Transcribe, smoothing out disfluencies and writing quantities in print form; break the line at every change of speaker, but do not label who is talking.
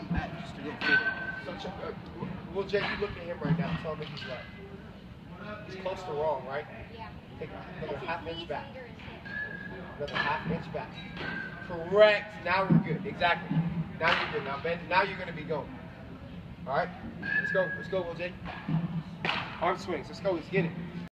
come back just to go forward.
So, well, Jay, you look at him right now. Tell him he's right. He's close to wrong, right?
Yeah.
Take another half inch back.
Finger is hit.
Another half inch back. Correct. Now we're good. Exactly. Now you're good. Now, Ben, now you're going to be going. All right? Let's go. Let's go, Will J. Arm swings. Let's go. Let's get it.